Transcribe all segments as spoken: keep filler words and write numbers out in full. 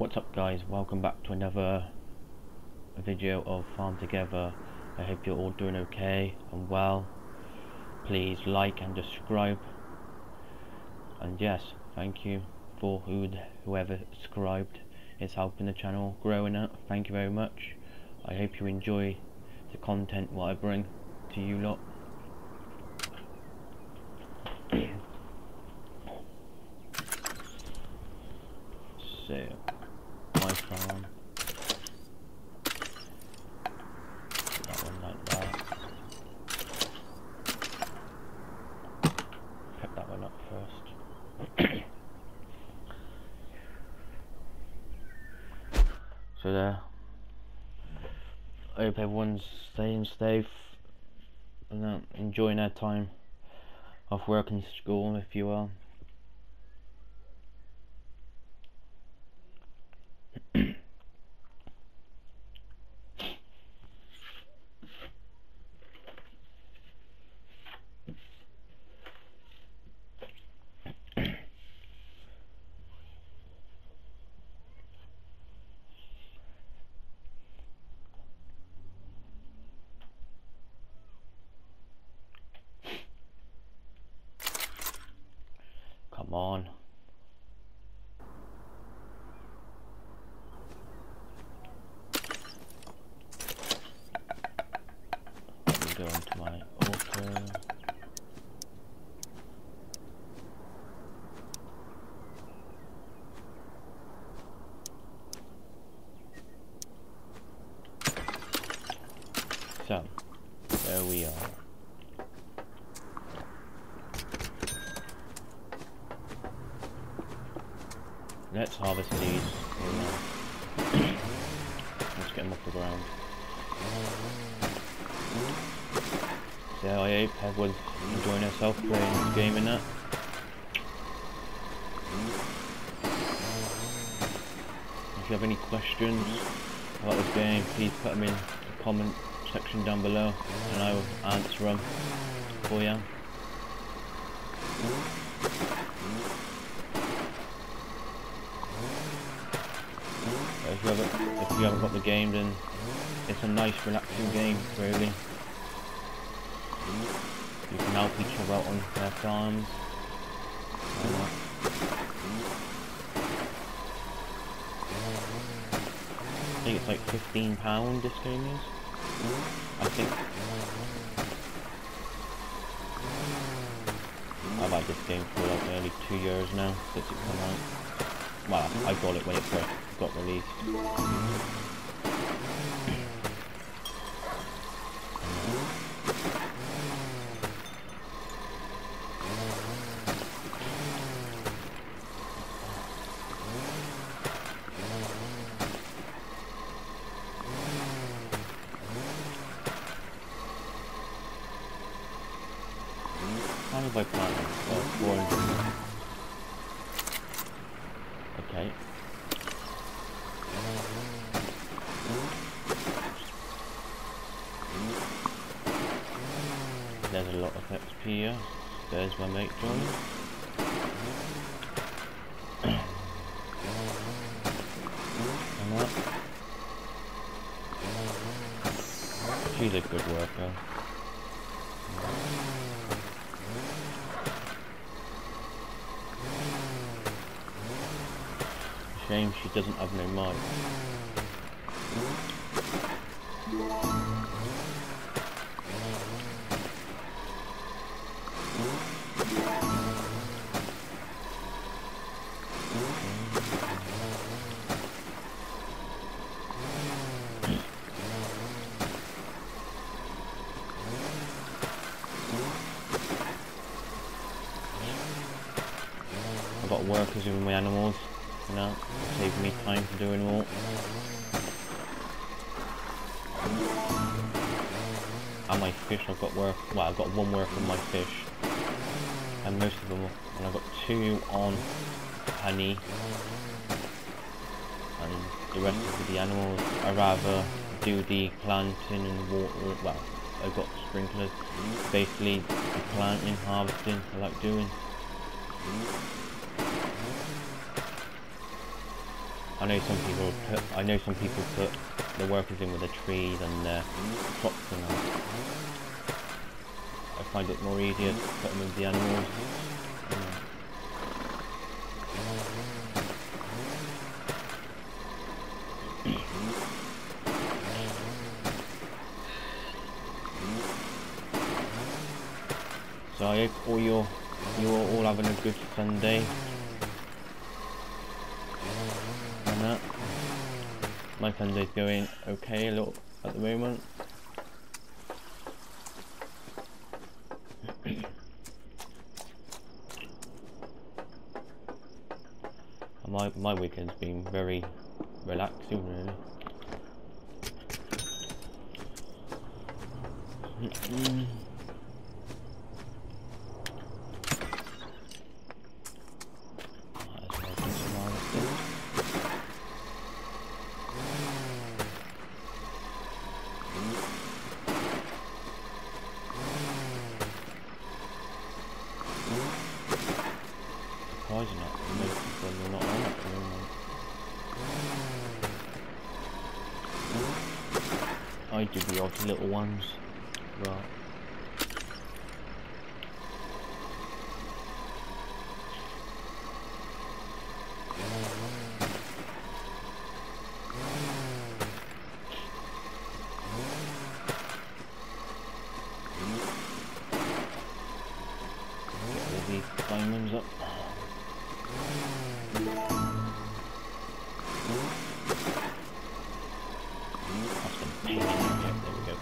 What's up guys, welcome back to another video of Farm Together. I hope you're all doing okay and well. Please like and subscribe, and yes, thank you for who, whoever subscribed. It's helping the channel growing up. Thank you very much. I hope you enjoy the content what I bring to you lot. So my farm, that one like that, pick that one up first. So there, I hope everyone's staying safe and uh, enjoying their time off work and school, if you will. Come on. Let me go into my auto. So, there we are. Let's harvest these. Let's get them off the ground. So I hope everyone's enjoying themselves playing this game and that. If you have any questions about this game, please put them in the comment section down below and I will answer them for you. If you, haven't, if you haven't got the game, then it's a nice relaxing game, really. You can help each other out on their farms. Uh, I think it's like fifteen pounds this game is. I think. I've had this game for like nearly two years now since it came out. Well, I got it when it first got released. How have I planned it? Oh, four hundred. Okay. There's a lot of X P here. There's my mate John. And that. She's a good worker. Shame she doesn't have no mic. I've got workers with my animals. You know, save me time for doing all. And my fish, I've got work. Well, I've got one work on my fish, and most of them, and I've got two on honey, and the rest of the animals. I rather do the planting and water. Well, I've got sprinklers. Basically, the planting, harvesting, I like doing. I know some people put, I know some people put the workers in with the trees and the crops and that. I find it more easier to put them with the animals. Um, so I hope all you're, you're all having a good Sunday. And that. My Sunday's going okay a little at the moment. my my weekend's been very relaxing, really. Mm-mm. Surprising that most of them are not on at the moment. I do the odd little ones, but get all these diamonds up. That's been a pain in the neck. There we go.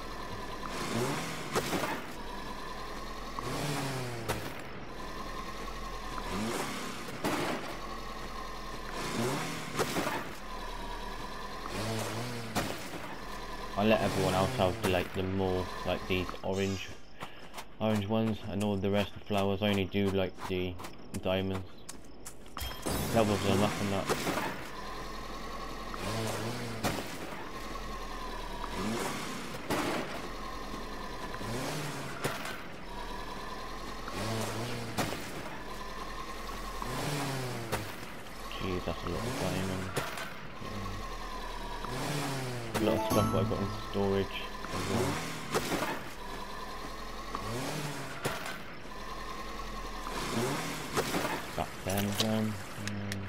I let everyone else have the, like the more like these orange orange ones, and all the rest of the flowers I only do like the diamonds. Levels are nothing that. Jeez, that's a lot of diamonds. A lot of stuff I've got in storage as well. Back then again. Mm.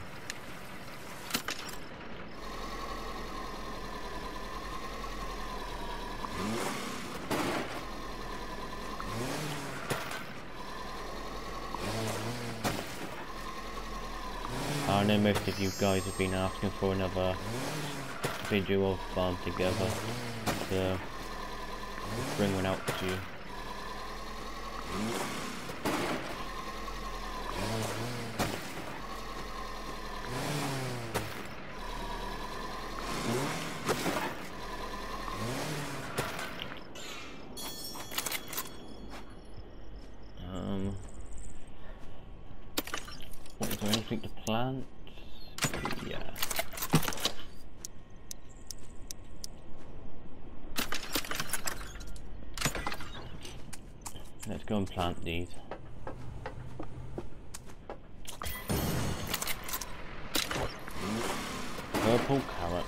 I know most of you guys have been asking for another video of Farm Together, so I'll bring one out to you. Um, what, is there anything to plant? Yeah. Let's go and plant these. Purple carrots.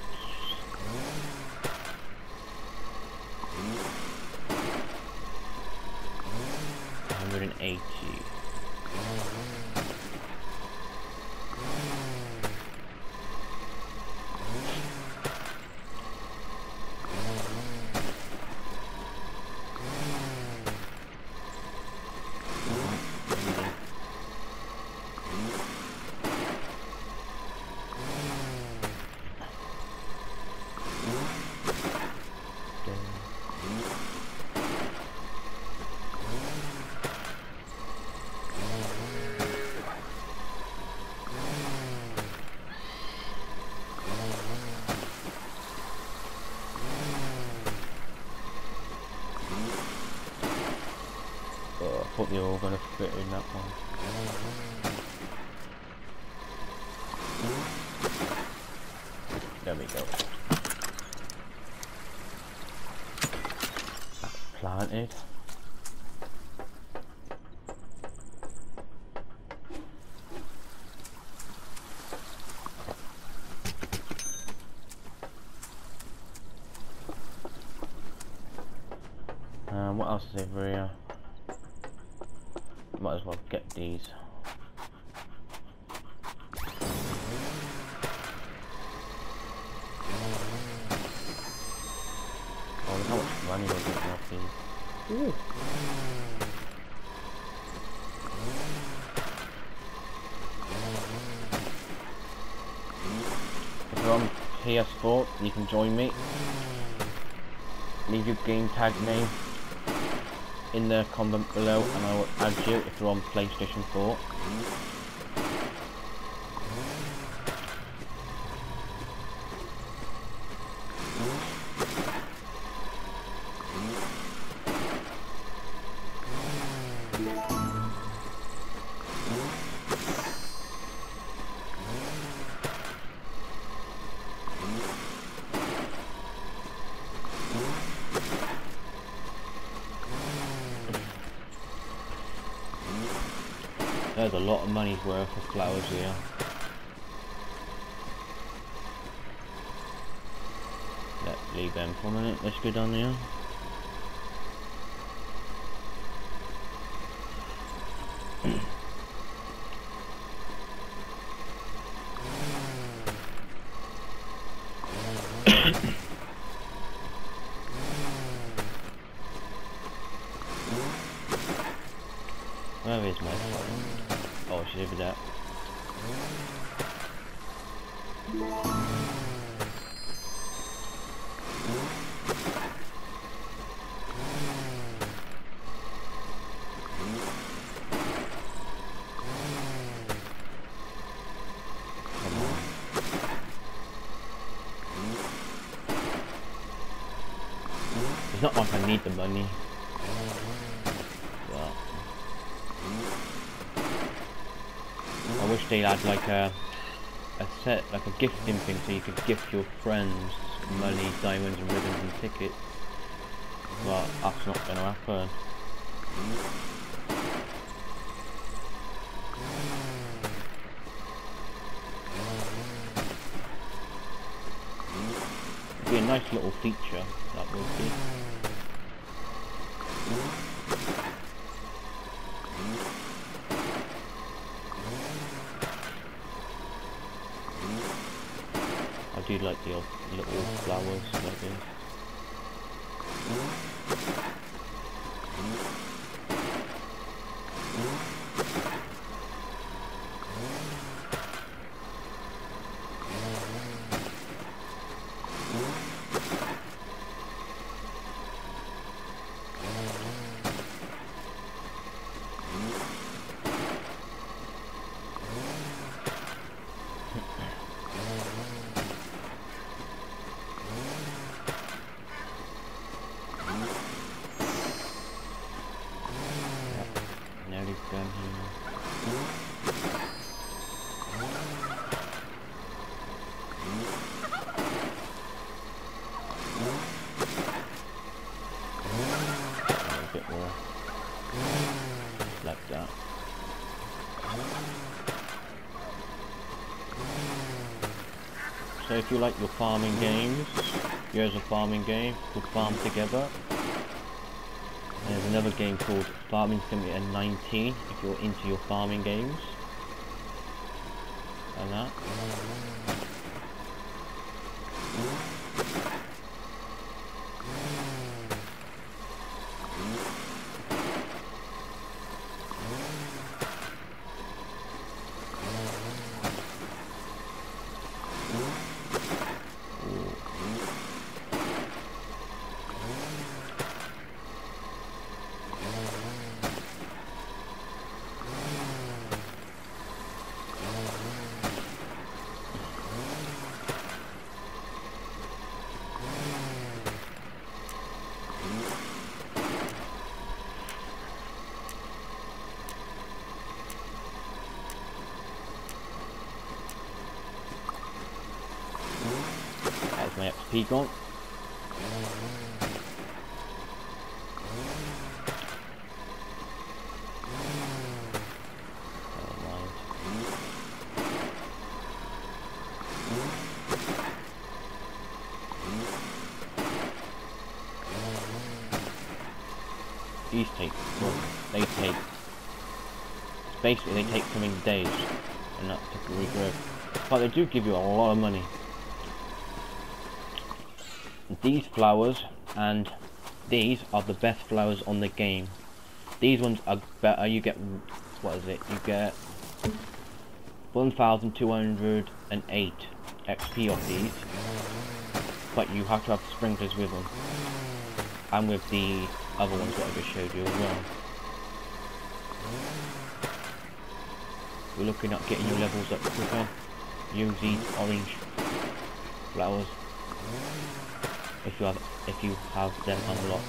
one hundred eighty. I thought they were all going to fit in that one. There we go. That's planted. else is over here? Might as well get these. Oh, look how much money we're getting off these. Ooh. If you're on P S four, you can join me. Leave your game tag name in the comment below and I will add you if you're on PlayStation four. There's a lot of money's worth of flowers here. Let's leave them for a minute. Let's go down here. Where is my phone? Oh, she's over there. It's not like I need the money. But I wish they had like a a set, like a gifting thing, so you could gift your friends money, diamonds and ribbons and tickets. But that's not going to happen. It'd be a nice little feature, that would be. I do like the old little flowers like this. Down here. A bit more like that. So if you like your farming games, here's a farming game called Farm Together. There's another game called Farming Simulator nineteen if you're into your farming games. And that. That's my X P gone. these take, well, they take, basically they take something days, and not to regrow. But they do give you a lot of money. These flowers and these are the best flowers on the game. These ones are better. You get, what is it? You get one thousand two hundred eight X P off these, but you have to have sprinklers with them, and with the other ones that I just showed you as well. We're looking at getting your levels up quicker. Use these orange flowers if you have if you have them unlocked.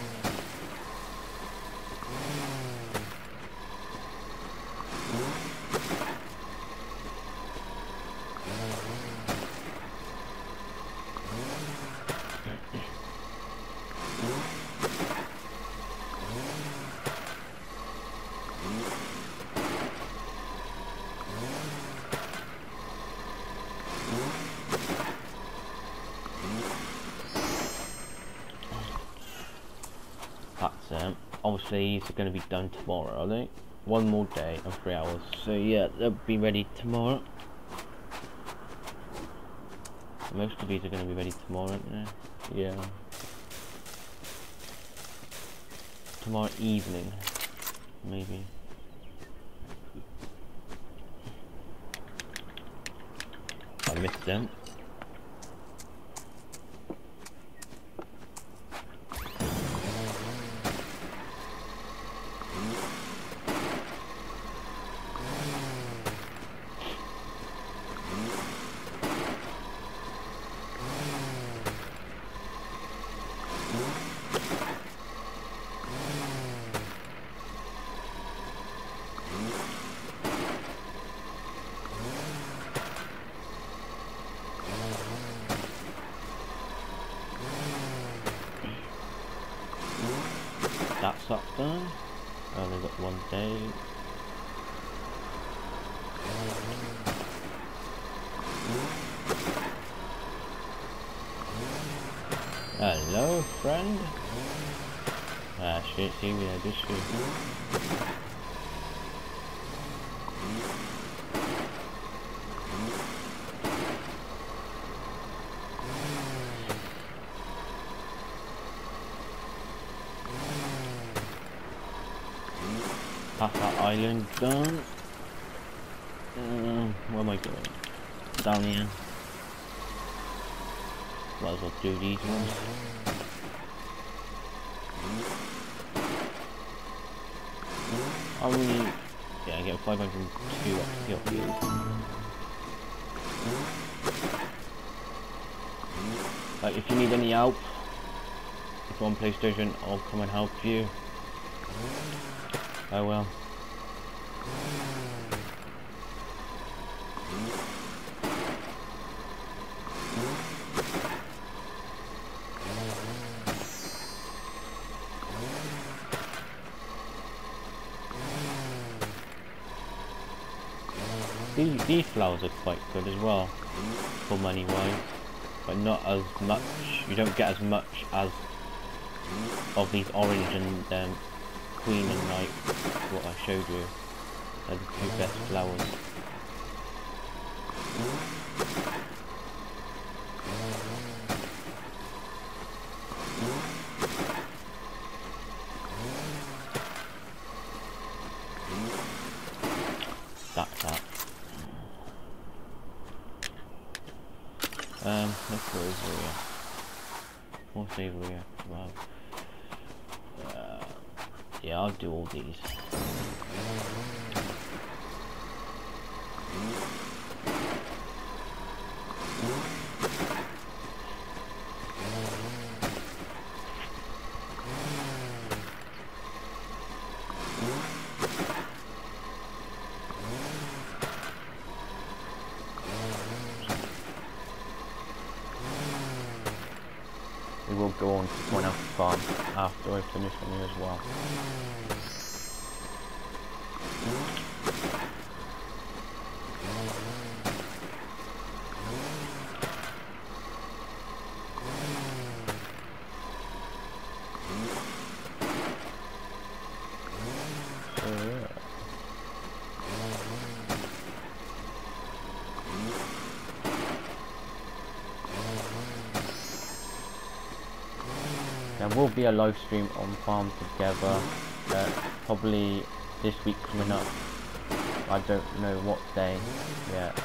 That's it. Obviously these are going to be done tomorrow, are they? One more day and three hours. So yeah, they'll be ready tomorrow. Most of these are going to be ready tomorrow, aren't they? Yeah. Tomorrow evening, maybe. I missed them. That's up done. Oh, they've got one day. Hello, friend. Ah, shit, see me there, this shit. Half that island done. Um, where am I going? Down here. Might as well do these ones. I really, yeah, I get five hundred two X P off these. Like, if you need any help, if you're on PlayStation, I'll come and help you. I will. These, these flowers are quite good as well, for money wise, but not as much, you don't get as much as of these orange and um, Queen and Knight, what I showed you. They're the two best flowers. That's that. Um, let's go over here. What's over here? Wow. Uh, yeah, I'll do all these. We will go on to someone else's farm after I finish on here as well. There will be a live stream on Farm Together, uh, probably this week coming up. I don't know what day yet.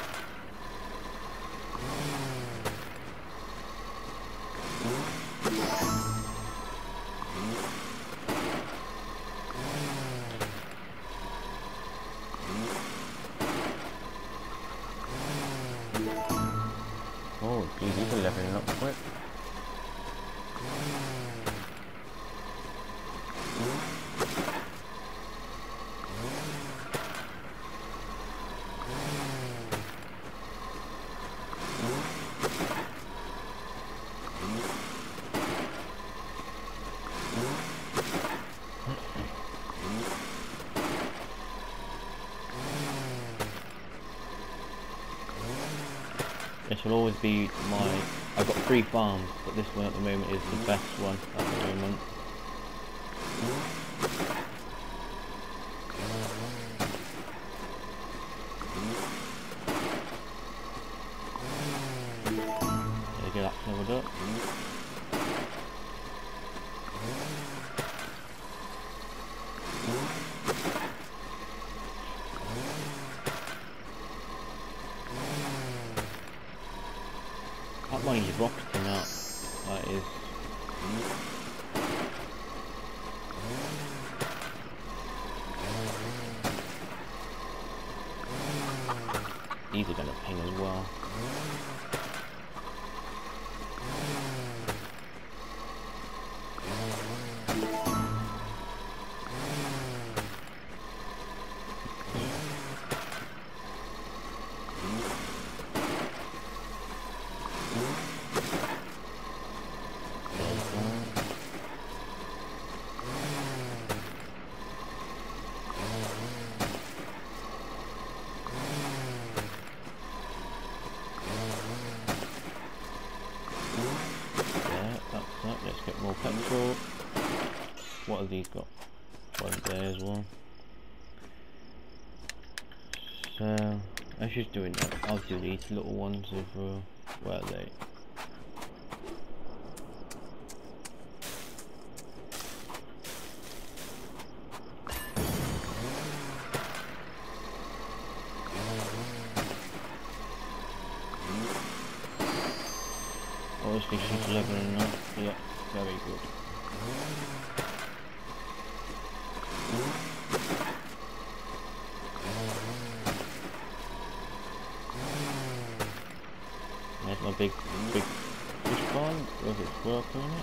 Oh, geez, these are leveling up quick. This will always be my... I've got three farms, but this one at the moment is the best one at the moment. There we go, that's leveled up. That one is rocketing up. That is. These are gonna ping as well. Let's get more petrol. What have these got? One there as well. So, I should doing that. I'll do these little ones of uh, where are they? Obviously she's leveling up. Yeah, very good. There's my big, big fish pond with its worker in it.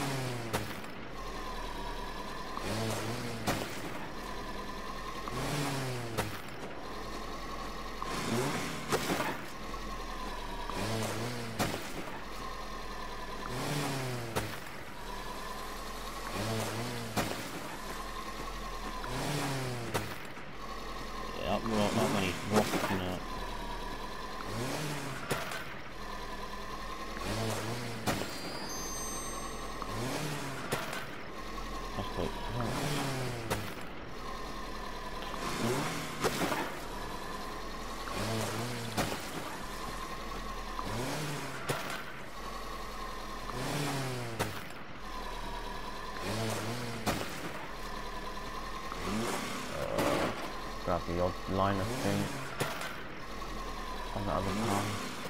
That, rock, that money's rocking up. That's quite fast. Grab the odd line of thing on the other palm.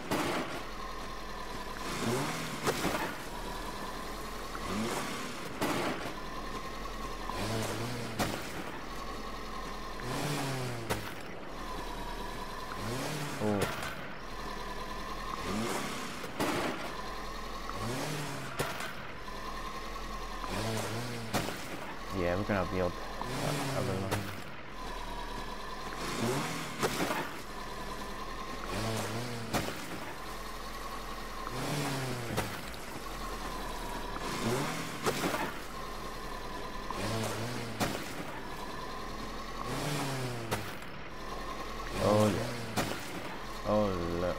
Oh. Yeah, we're gonna have the odd uh, other line. Oh yeah. Oh look.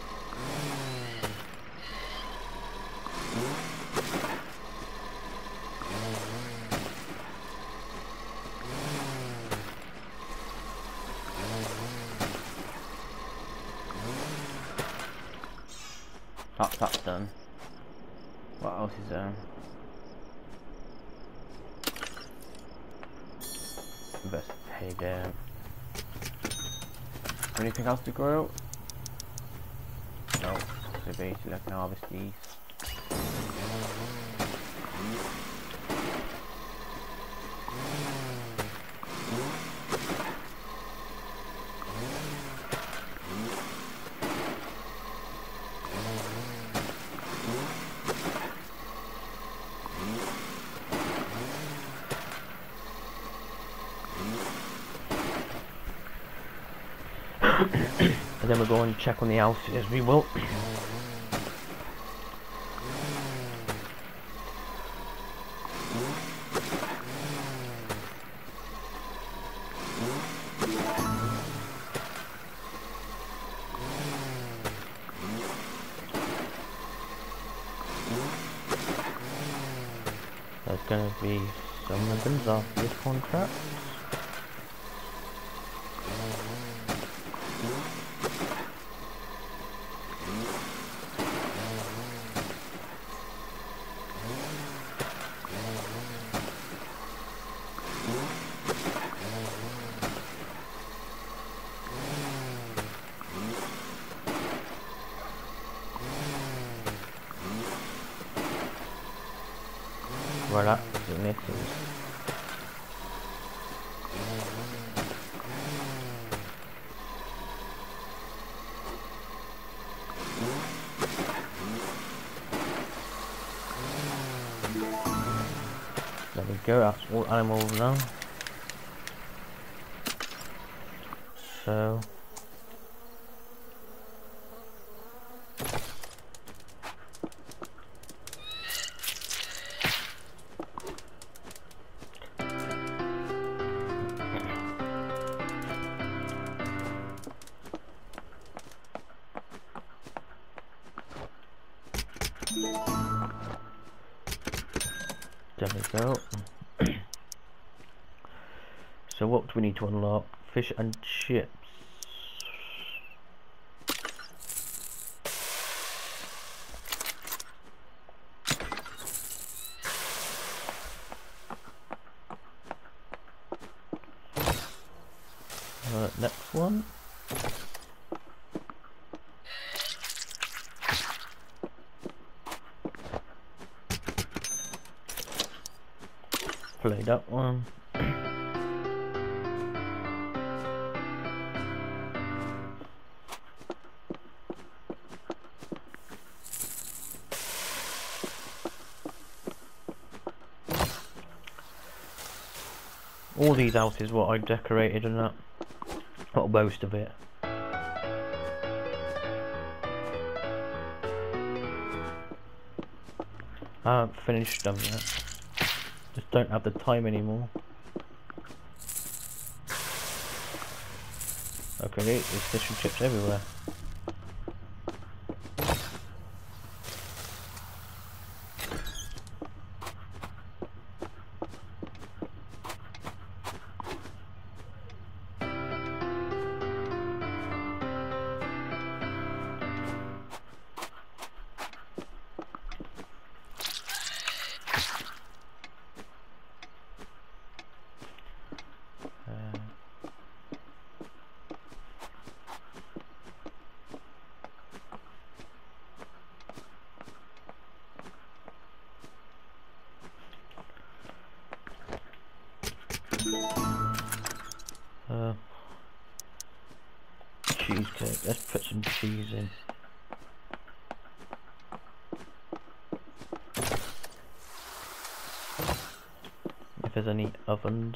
That, that's done. What else is there? investigator. Anything else to grow? No. So basically I can harvest these. And then we'll go and check on the houses as we will. There's going to be some ribbons after this contract. Relax, it misses. There we go, that's all animals now. So there we go. So what do we need to unlock? Fish and chips. Uh, next one. Play that one. All these houses what I decorated and that. Not most of it. I haven't finished them yet. Just don't have the time anymore. Okay, there's fish and chips everywhere. Uh, cheesecake, let's put some cheese in. If there's any ovens.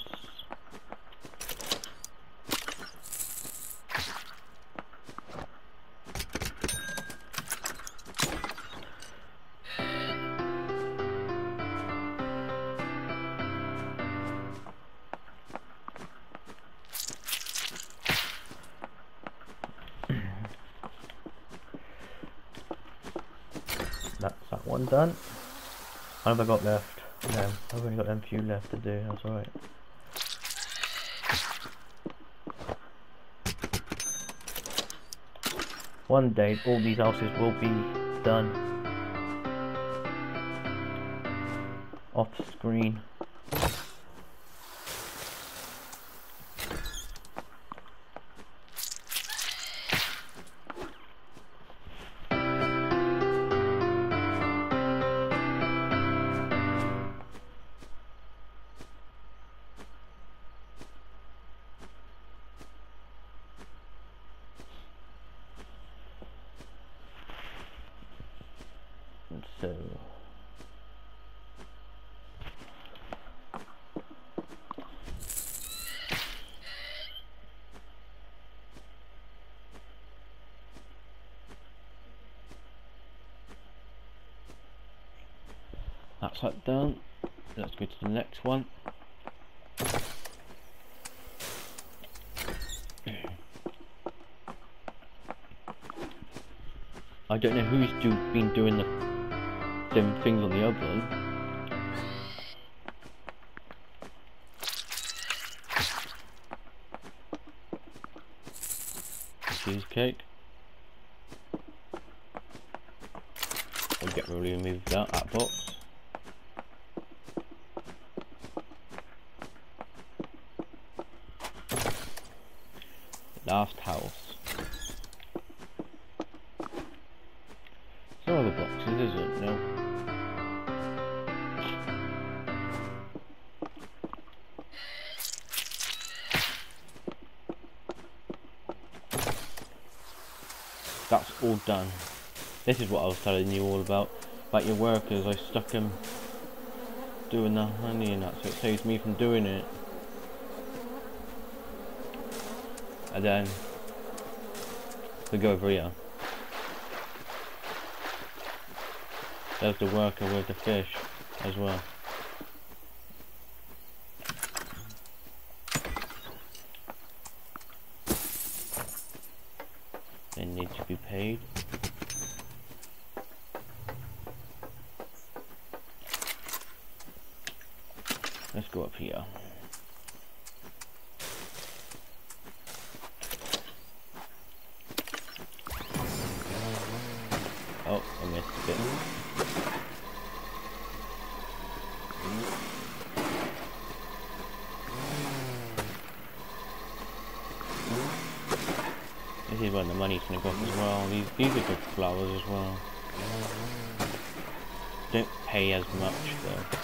That's that one done. What have I got left? No, I've only got them few left to do, that's alright. One day all these houses will be done. Off screen. so. That's that done. Let's go to the next one. I don't know who's do, been doing the same things on the other one. Cheesecake. I'll get really remove that, that box. Last house. No other boxes, is it? No. That's all done. This is what I was telling you all about. About your workers. I stuck them doing the honey and that, so it saves me from doing it. And then we go over here. There's the worker with the fish as well. They need to be paid. Let's go up here. Oh, I missed a bit. This is where the money's gonna go as well. These these are good flowers as well. Don't pay as much though.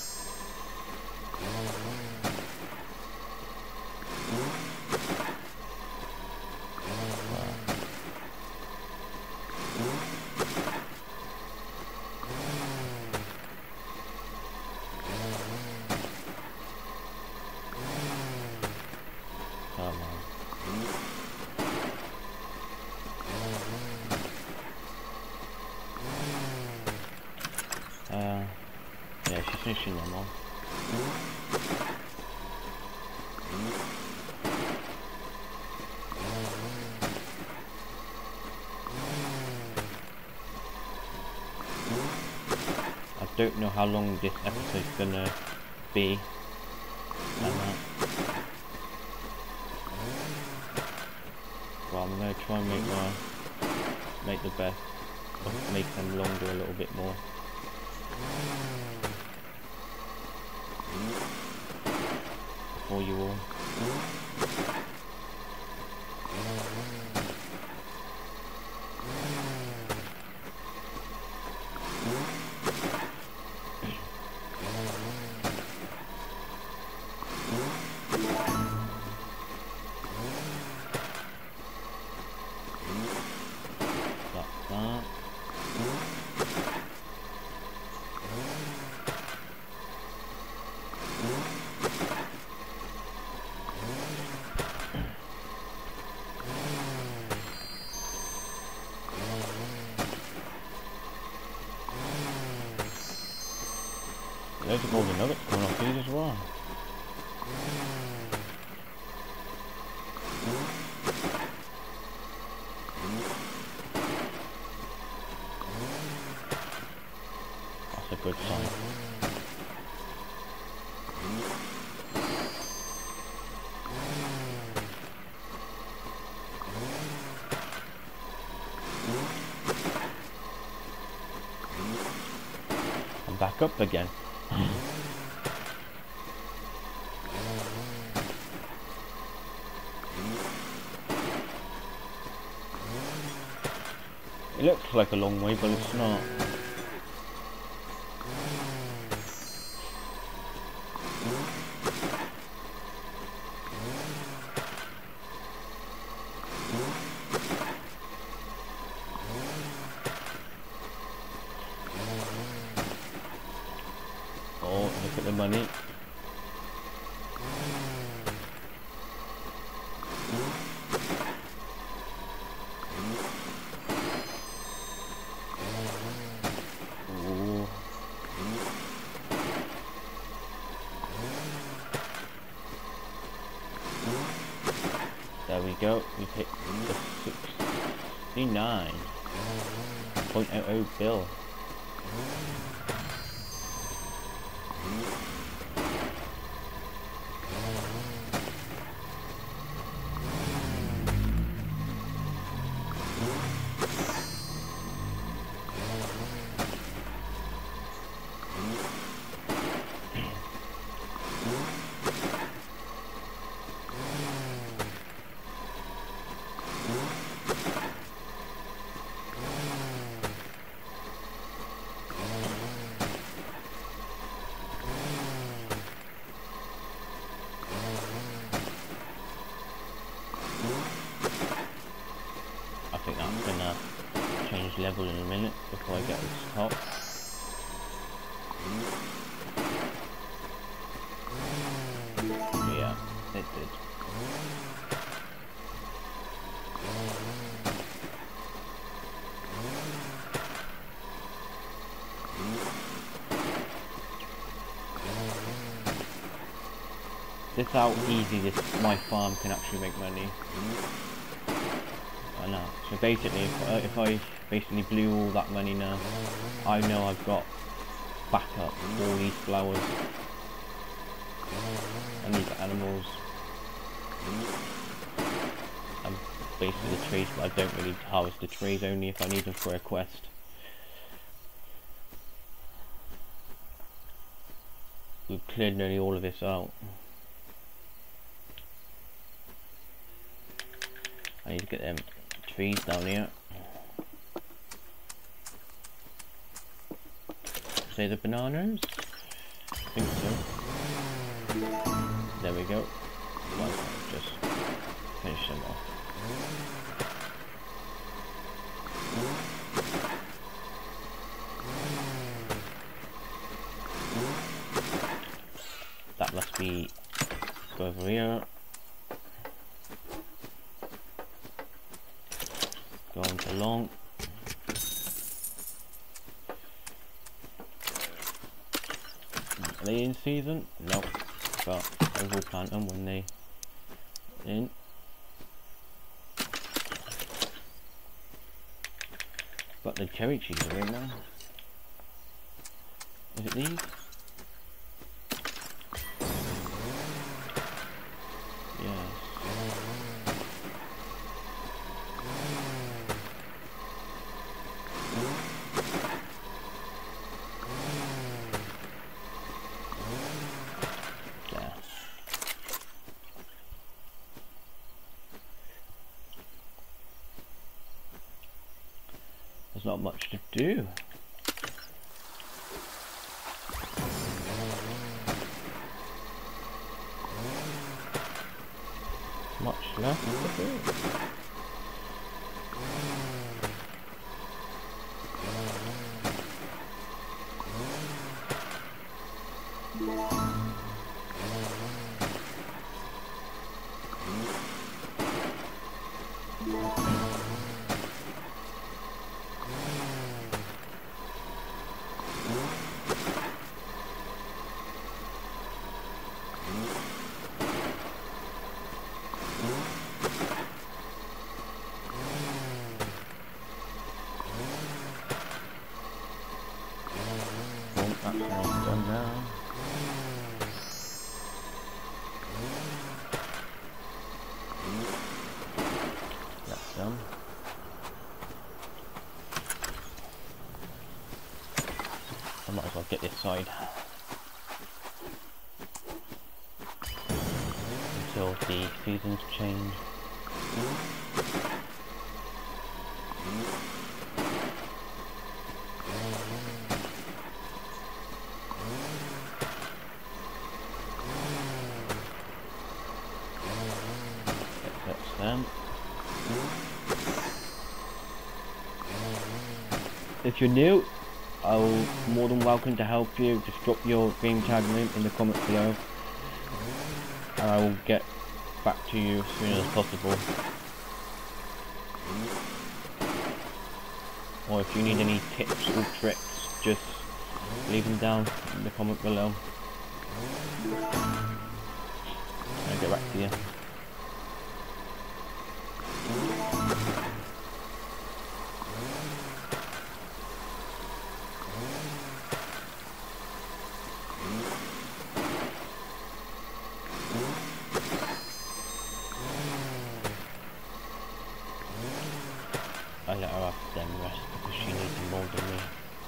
Uh, yeah, she's finishing them all. I don't know how long this episode's gonna be. And that. Well, I'm gonna try and make my make the best, make them longer a little bit more. For you all. Like that. There's a golden nugget coming off these as well. That's a good sign. I'm back up again. It looks like a long way, but it's not. money. Ooh. There we go, we hit the sixty-nine point oh oh bill. I think I'm gonna change level in a minute before I get to the top. Yeah, it did. This is how easy this my farm can actually make money. I know. So basically, if, uh, if I basically blew all that money now, I know I've got backup for all these flowers and these animals and basically the trees, but I don't really harvest the trees, only if I need them for a quest. We've cleared nearly all of this out. I need to get them trees down here. Say the bananas? I think so. There we go. Well, just finish them off. That must be, go over here. Go on to long. Are they in season? Nope. But I will plant them when they in. But the cherry trees are in now. Is it these? Yes. There's not much to do. Much left to do. That's almost done now. That's done. I might as well get this side until the seasons change. That's them. If you're new, I'll more than welcome to help you. Just drop your game tag name in the comments below, and I will get back to you as soon as possible. Or if you need any tips or tricks, just leave them down in the comment below. I'll get back to you. I let her have them rest because she needs them more than me.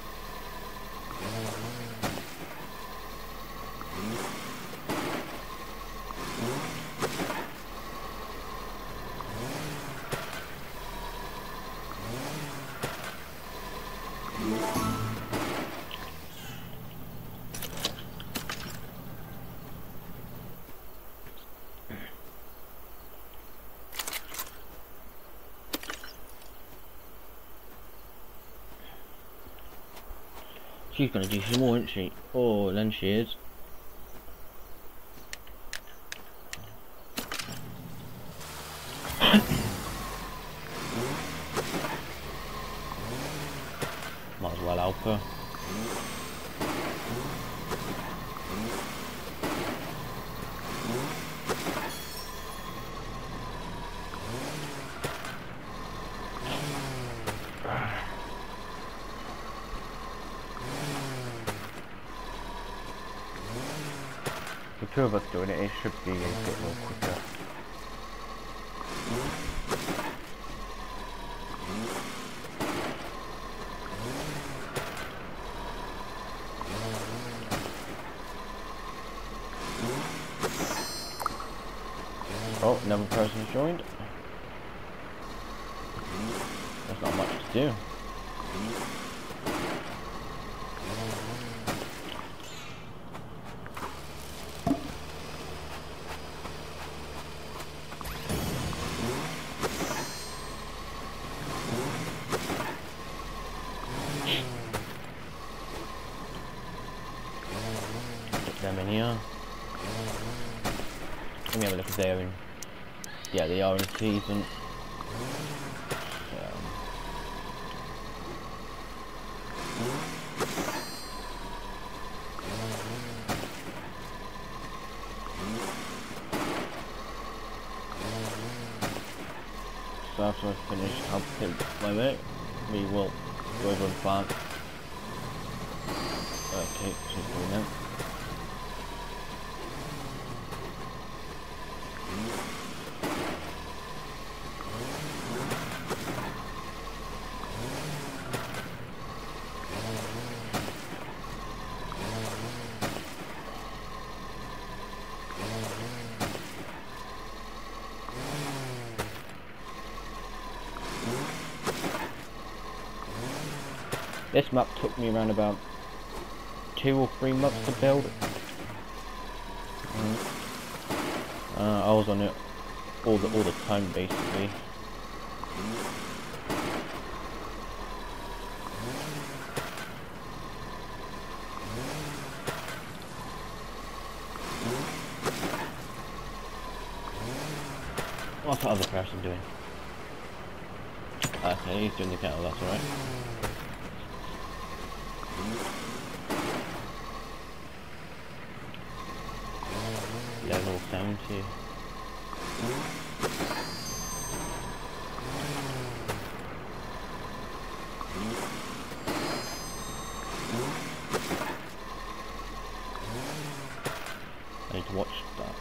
She's gonna do some more, isn't she? Oh, then she is. Might as well help her. The two of us doing it, it should be a bit more quicker. Oh, another person's joined. There's not much to do. Get them in here. Let me have a look if they're in. Yeah, they are in season. Um, so after I finish helping my mate, we will go over and plant. Okay, she's doing that. This map took me around about two or three months to build. Uh, I was on it all the all the time basically. What's the other person doing? Okay, he's doing the kettle, that's alright. Level seventy. I need to watch that.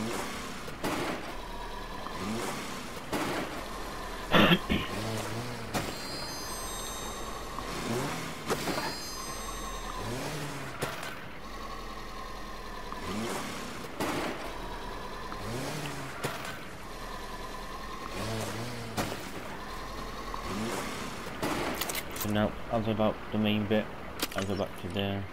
So now, as about the main bit, I'll go back to there.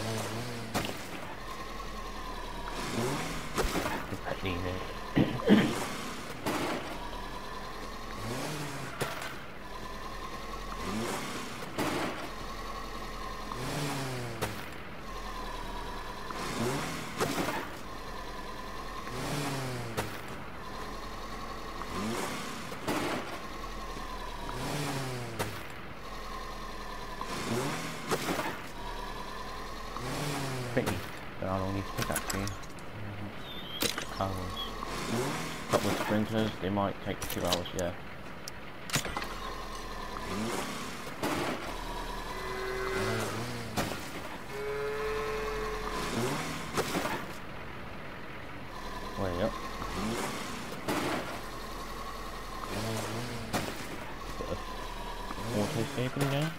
The pet need it. hours. But with sprinklers, they might take two hours, yeah. Way up. Bit of auto saving now.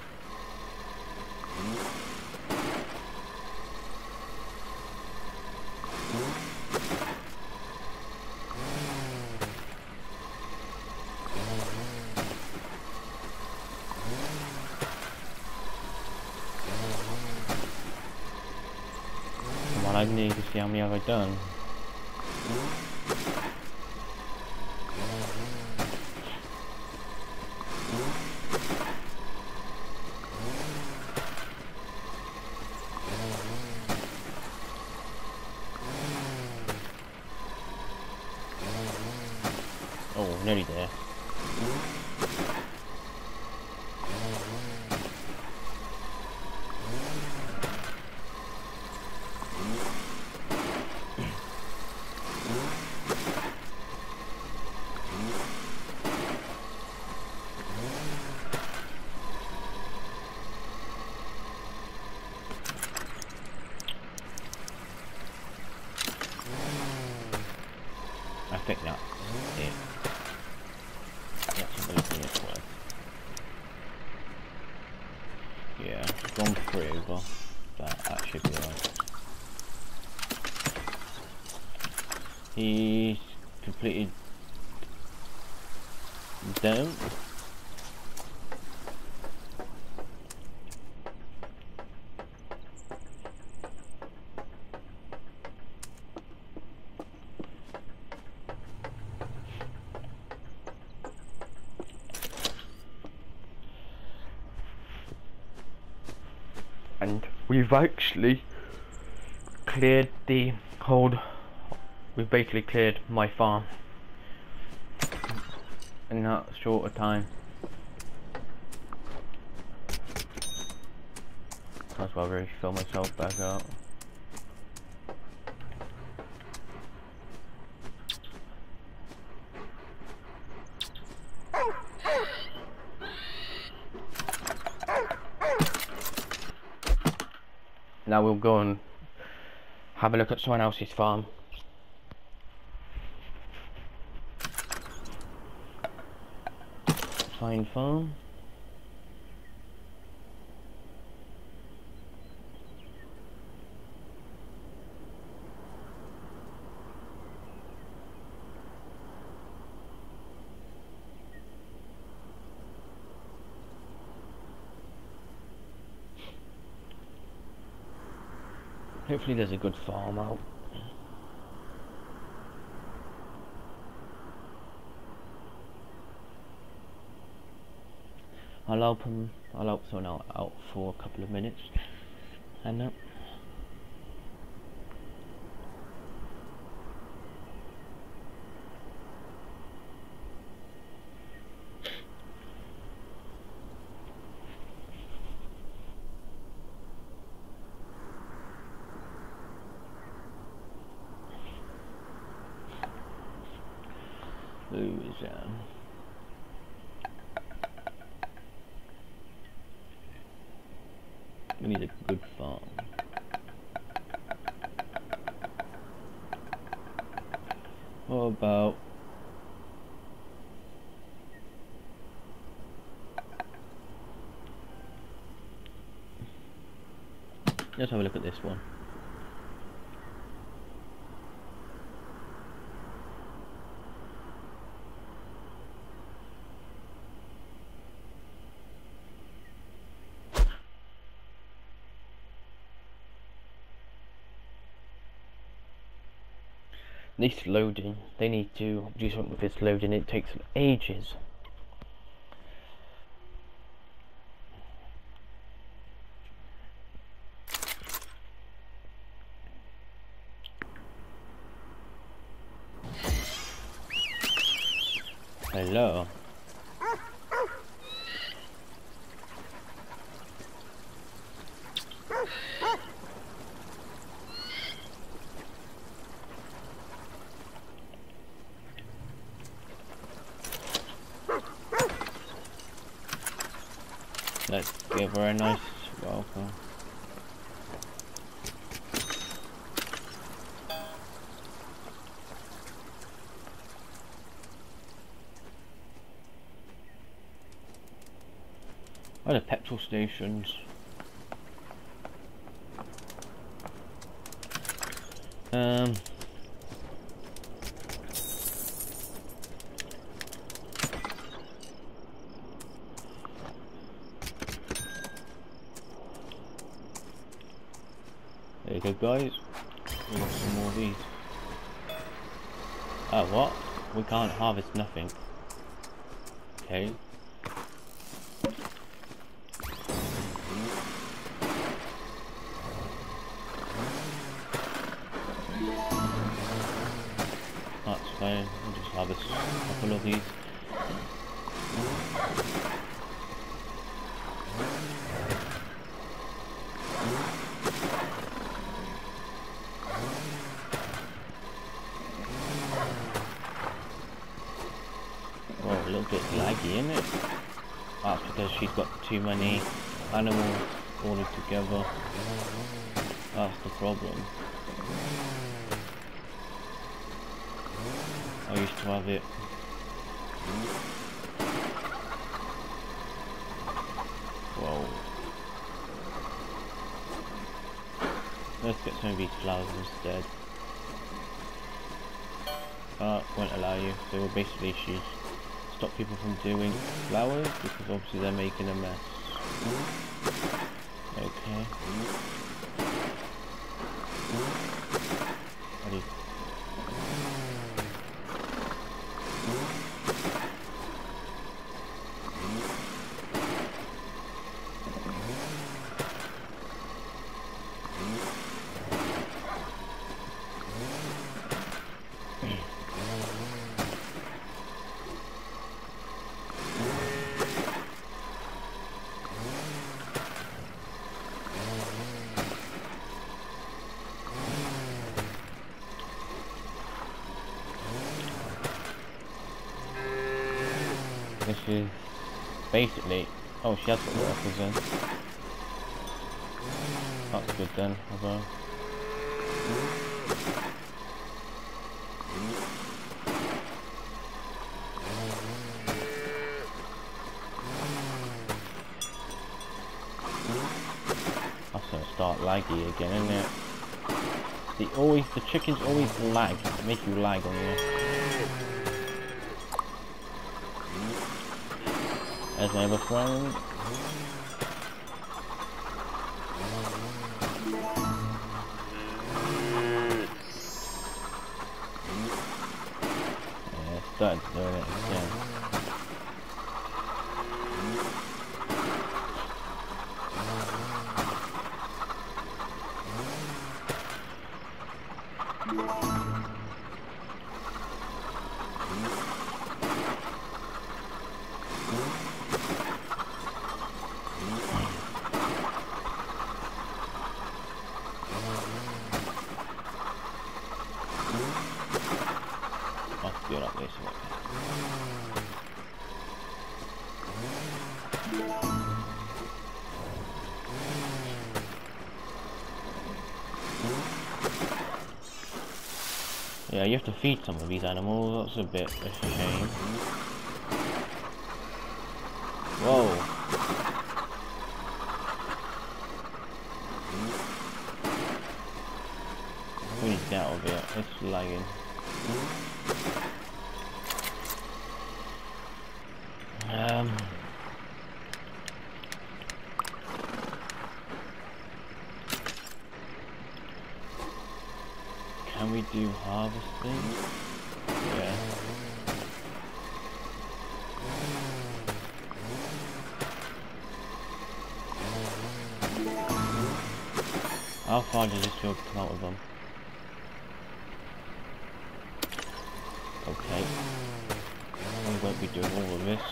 Come on, I need to see how many have I done. Oh, nearly there. I think that's it. That's everything it's worth. Yeah, gone through, but that, that should be right. He's completed them. And we've actually cleared the whole, we've basically cleared my farm in that short a time. That's why I really fill myself back up. Now we'll go and have a look at someone else's farm. Find farm. Hopefully there's a good farm out. I'll open, I'll help someone out, out for a couple of minutes, and that. Who is that? We need a good farm. What about let's have a look at this one. This loading, they need to do something with this loading, it takes ages. Hello. Let's give her a nice welcome. Oh, the petrol stations. Um. There you go, guys. We got some more of these. Oh, what? We can't harvest nothing. Okay. That's fine. We'll just harvest a couple of these. Whoa, a little bit laggy, isn't it? That's because she's got too many animals ordered together. That's the problem. I used to have it. Whoa. Let's get some of these flowers instead. Uh, won't allow you. So basically she's stop people from doing flowers because obviously they're making a mess. Okay. Ready. This is basically, oh, she has got workers in. That's good then, although. That's gonna start laggy again, isn't it? See, always, the chickens always lag, make you lag on you. There's my other friend. Yeah, started doing it again. I'll do it like this. Yeah, you have to feed some of these animals, that's a bit of a shame. Whoa. We need to get out of here, it's lagging. Um... Can we do harvesting? Yeah. How far does this field come out with them? Okay. We won't be doing all of this.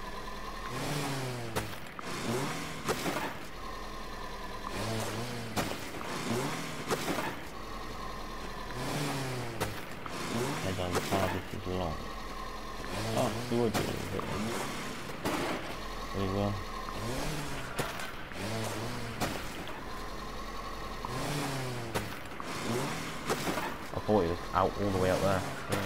Depends on how far this is long. Oh, we will do it. Very well. out all the way up there. Okay.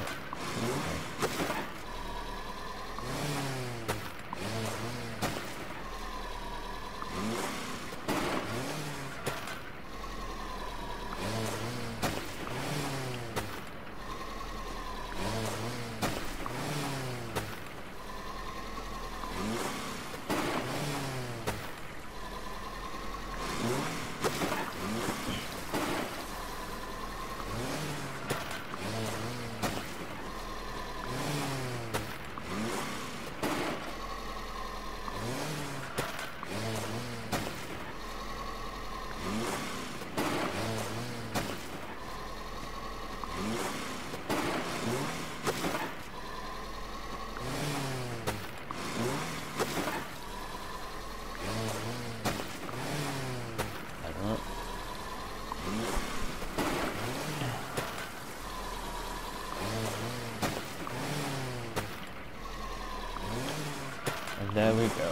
There we go.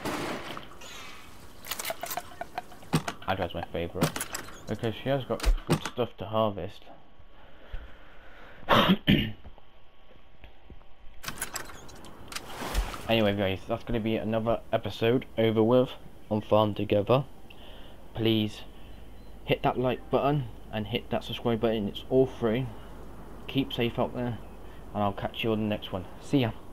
Adra's my favourite because she has got good stuff to harvest. Anyway guys, that's going to be another episode over with on Farm Together. Please hit that like button and hit that subscribe button. It's all free. Keep safe out there, and I'll catch you on the next one. See ya.